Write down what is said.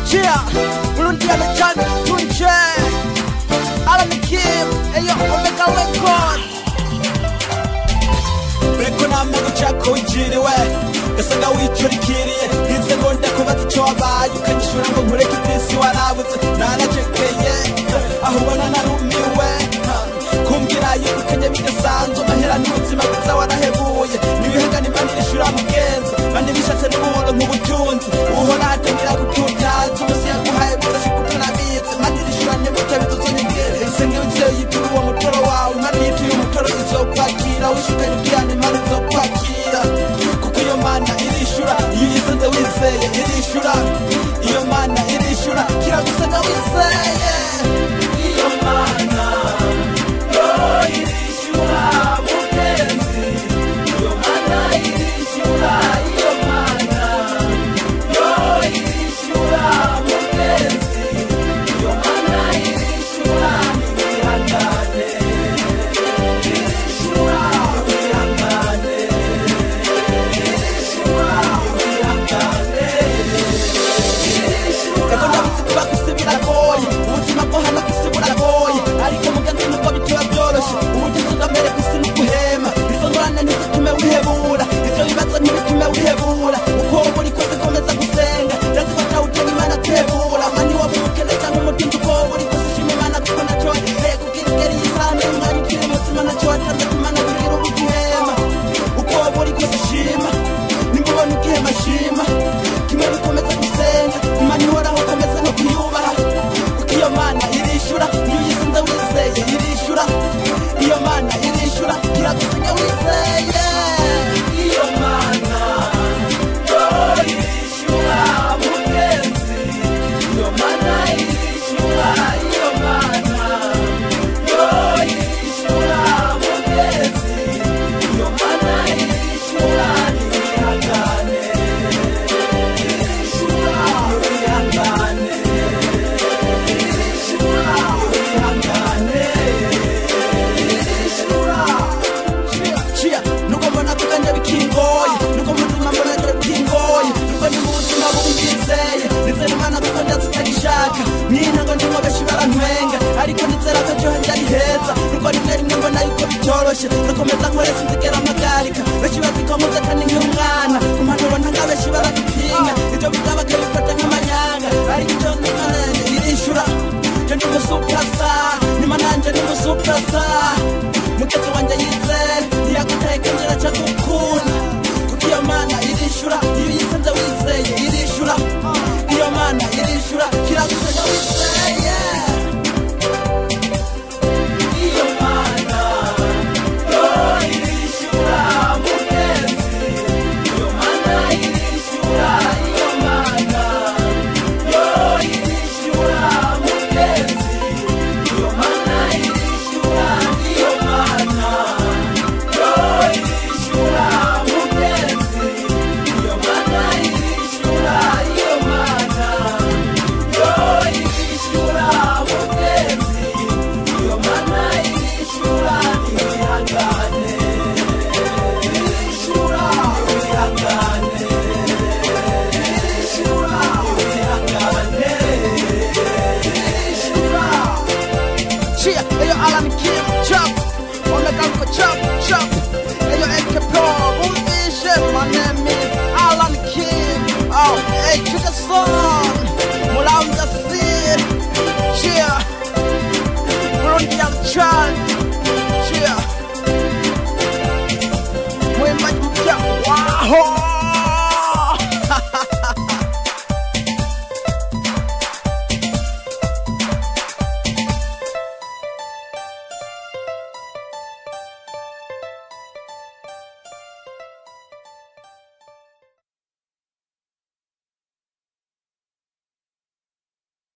Yeah, Burundi amechana tunche Alan Kim, eyo Omega Record Breko na mago chako ujiriwe Gasaga wichurikiriye Hinze ngonda kubata ico wabaye Ukanyishura ngo nkureke itisi warabuze Nanacekeye aho ubona narumiwe Kumbwira yuko Kenya bidasanzwe Mahera n'ubuzima bwiza warahebuye Nibihangana impande ishura mugenzi Bandi bishatse n'ubuhoro nk'ubutunzi Uhora hatangira kukutaza Umusi yaguhaye murashi kutunabizi Mandi rishura n'imbuto bituzanye ngere Senge witseyo yituru uwo mutoro wawe Mani yituye umutoro izokwakira Wishukanye ubwiyane mani izokwakira Kuko iyo mana irishura Iyo uyisenze wizeye irishura Iyo mana irishura Kiragusanga wizeye Iyo mana irishura mugenzi Iyo mana irishura Iyo mana irishura mugenzi Iyo mana irishura Nibihangane Irishura Nibihangane Irishura Nibihangane Ego ndabitse kuba kwisi biragoye Ubuzima bwo hano kwisi buragoye Ariko mugenzi nuko bituba byoroshe Ubugeze ugamere kwisi nuguhema Izo ngorane ntizitume wihebura Ivyo bibazo ntibitume wihebura Uko wowe uri kose komeza gusenga Ndazifata utega Imana kwihebura Mani wowe umukene canke umutunzi uko wowe uri kose shima Imana kuko naco wagiye kugira ingeri y'isano Umwanya ukiri mutima naco watanze Imana kugira ubuguhema Uko wowe uri kose shima Nimbubona ugihema shima Kimwe bikomeza gusenga Imana ihoraho komeza no kuyubaha Kuko iyo Mana irishura Iyo uyisenze wizeye irishura Iyo Mana irishura Kiragusanga wizeye Iyo Mana irishura mugenzi Iyo Mana irishura Iyo Mana irishura mugenzi Iyo Mana irishura Nibihangane Irishura Nibihangane Irishura Nibihangane Irishura Chia, nuko mbona kuganya bikingoye Nuko muzima mbona dore bikingoye Nuko ndi mu buzima bwizeye Nizera Imana kuko ndazitagishaka N'intango ndimo benshi barantwenga Ariko nizera ko ejo hanjye ari heza Nuko rimwe rimwe mbona yuko bitoroshe Nakomeza nkore sinzigera mpagarika Benshi baziko nkuze kandi nk'umwana Ku mpanuro ntanga benshi baragupinga Ibyo biga bakabifata nk'amanyanga Ariko icyo nzimanene irishura Je ndi umusupurastar Nima nanje ndi umusupurastar Mugenzi wanje yizere Ntiyagutaye kandi aracagukunda Kuko iyo Mana irishura Iyo uyisenze wizeye irishura Iyo Mana irishura Kiragusanga wizeye Iyo Mana irishura mugenzi Iyo Mana irishura Iyo Mana irishura mugenzi Iyo Mana irishura Iyo Mana irishura mugenzi Iyo Mana irishura Iyo Mana irishura mugenzi Iyo Mana irishura Nibihangane Irishura Nibihangane Irishura Nibihangane Irishura Chia, eyo Alan Kim, chop Omega Record chop